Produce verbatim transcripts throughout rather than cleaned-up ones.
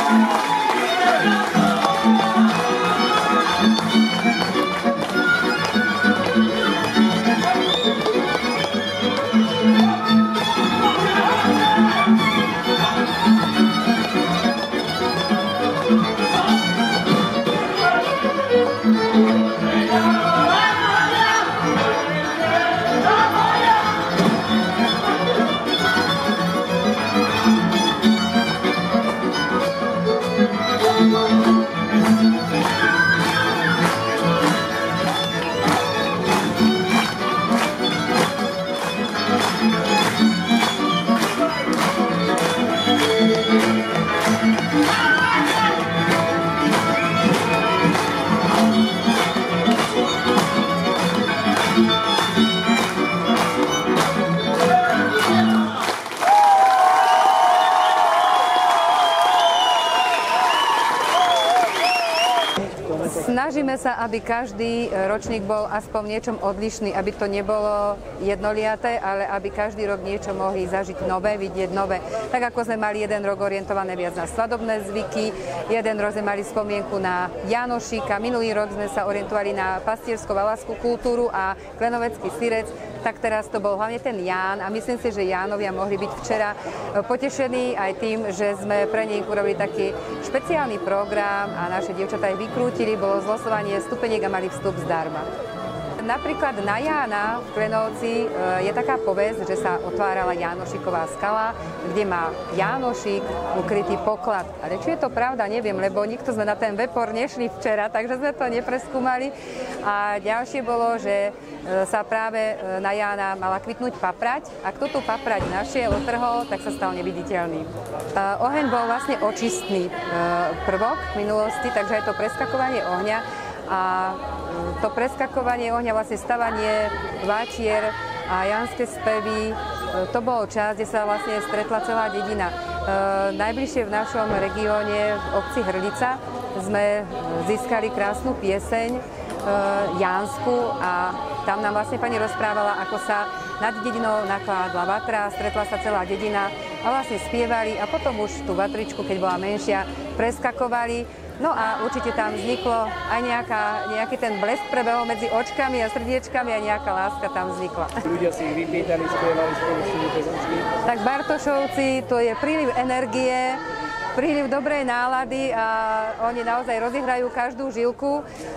Snažíme sa, aby každý ročník bol aspoň v niečom odlišný, aby to nebolo jednoliaté, ale aby každý rok niečo mohli zažiť nové, vidieť nové. Tak ako sme mali jeden rok orientované viac na svadobné zvyky, jeden rok sme mali spomienku na Jánošíka, minulý rok sme sa orientovali na pastiersko-valašskú kultúru a klenovecký sirec, tak teraz to bol hlavne ten Ján a myslím si, že Jánovia mohli byť včera potešení aj tým, že sme pre nich urobili taký špeciálny program a naše dievčatá ich vykrútili, bolo zlosovanie stupeniek a mali vstup zdarma. Napríklad na Jána v Klenovci je taká povesť, že sa otvárala Jánošiková skala, kde má Jánošik ukrytý poklad. Ale či je to pravda, neviem, lebo nikto sme na ten vepor nešli včera, takže sme to nepreskúmali. A ďalšie bolo, že sa práve na Jána mala kvitnúť paprať a kto tú paprať našiel, otrhol, tak sa stal neviditeľný. Oheň bol vlastne očistný prvok v minulosti, takže je to preskakovanie ohňa. A to preskakovanie ohňa, vlastne stavanie váčier a janské spevy, to bol čas, kde sa vlastne stretla celá dedina. E, najbližšie v našom regióne, v obci Hrlica, sme získali krásnu pieseň e, jánsku a tam nám vlastne pani rozprávala, ako sa nad dedinou nakládla vatra, stretla sa celá dedina a vlastne spievali a potom už tú vatričku, keď bola menšia, preskakovali. No a určite tam vzniklo aj nejaká, nejaký ten blesk prebehol medzi očkami a srdiečkami a nejaká láska tam vznikla. Ľudia si ich vypýtali, spievali spolu s tými pesničky. Tak Bartošovci, to je príliv energie, príliv dobrej nálady a oni naozaj rozihrajú každú žilku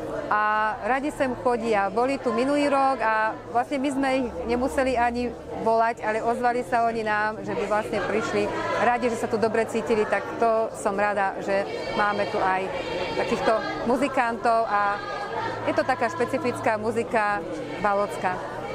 a radi sem chodia. Boli tu minulý rok a vlastne my sme ich nemuseli ani volať, ale ozvali sa oni nám, že by vlastne prišli radi, že sa tu dobre cítili, tak to som rada, že máme tu aj takýchto muzikantov a je to taká špecifická muzika valocká.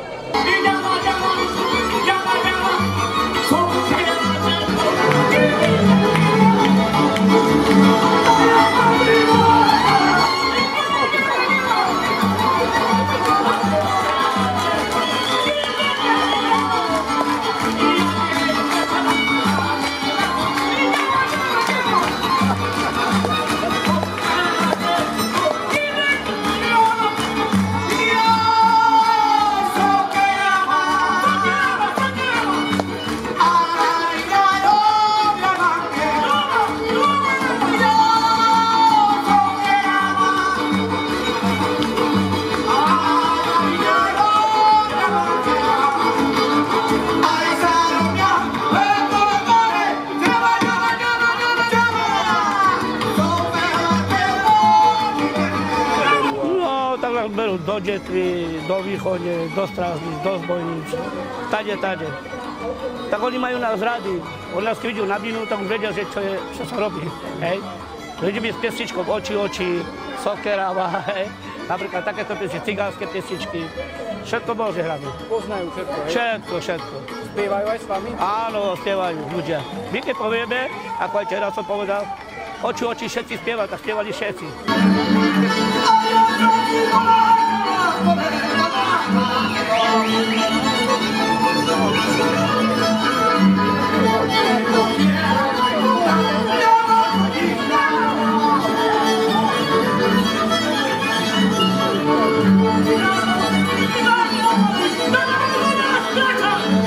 Do Detvy, do Východe, do Strážnic, do Zbojníc, tade, tade. Tak oni majú nás rady. Oni nás keď vidú na binu, tak už vedia, že čo, je, čo sa robí. Hej. Vidíme s pesničkou oči, oči, Sokerava, hej. Napríklad takéto pesničky, cigánske pesničky. Všetko môže hrať. Poznajú všetko, hej? Všetko, všetko. Spievajú aj s vami? Áno, spievajú ľudia. My keď povieme, ako aj teraz som povedal, oči, oči, všetci spievajú, tak spievali všetci.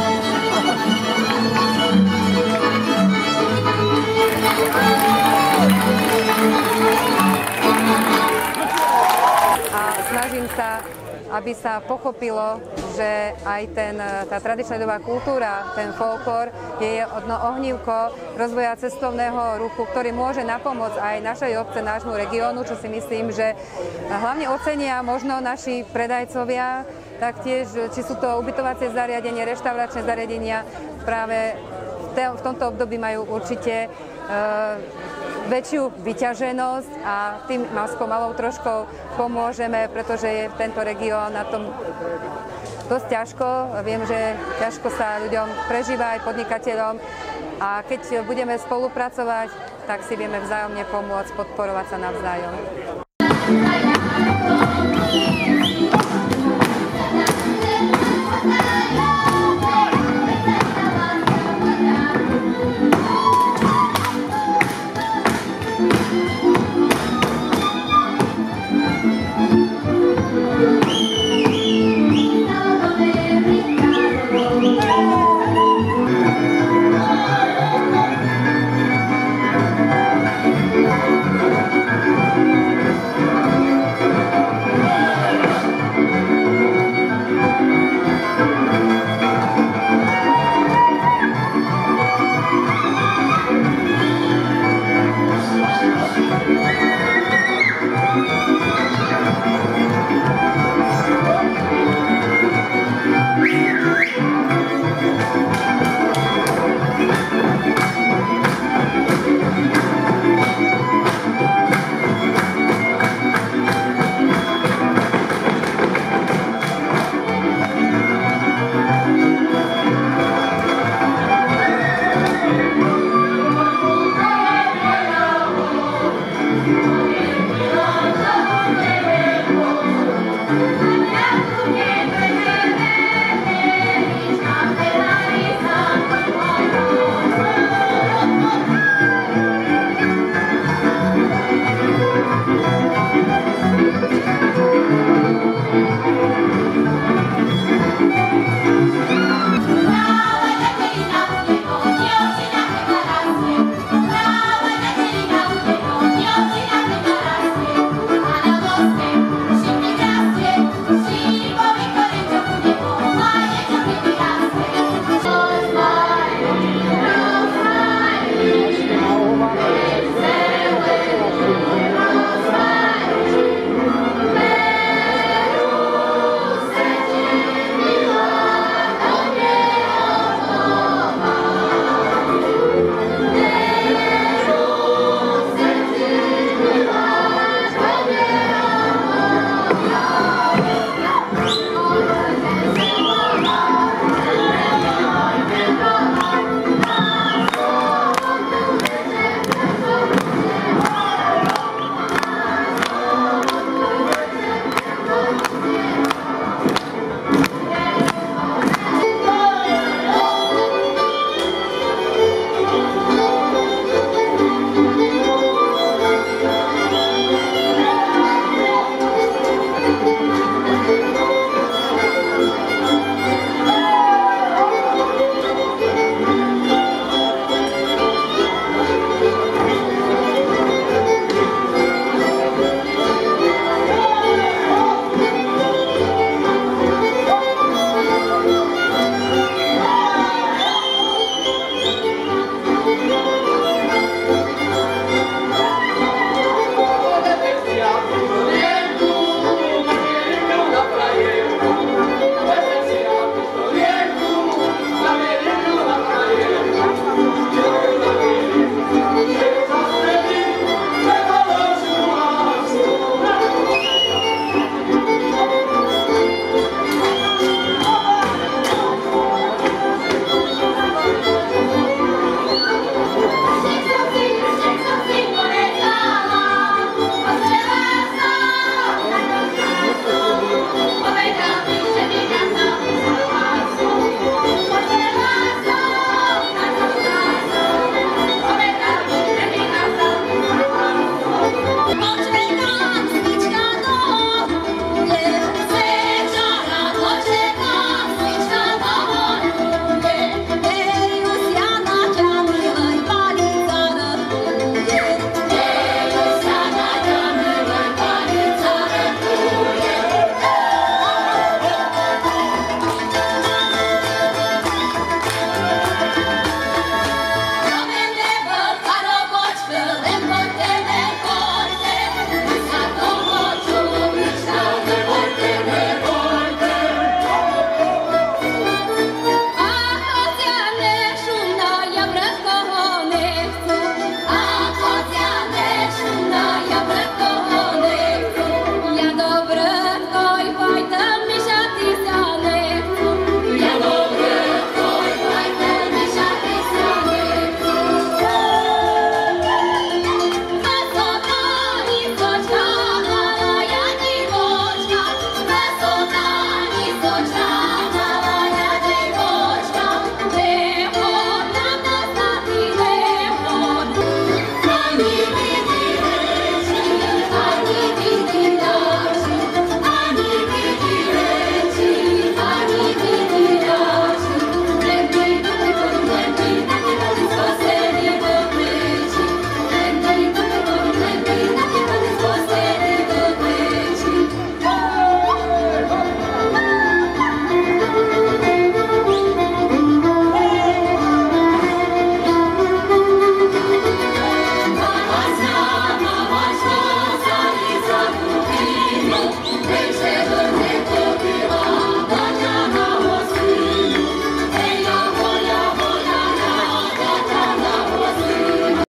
Thank you. sa, aby sa pochopilo, že aj ten, tá tradičná ľudová kultúra, ten folklór je jedno ohnívko rozvoja cestovného ruchu, ktorý môže napomôcť aj našej obce, nášmu regiónu, čo si myslím, že hlavne ocenia možno naši predajcovia, taktiež, či sú to ubytovacie zariadenia, reštauračné zariadenia, práve v tomto období majú určite väčšiu vyťaženosť a tým Malskou malou troškou pomôžeme, pretože je tento región na tom dosť ťažko. Viem, že ťažko sa ľuďom prežíva aj podnikateľom a keď budeme spolupracovať, tak si vieme vzájomne pomôcť, podporovať sa navzájom.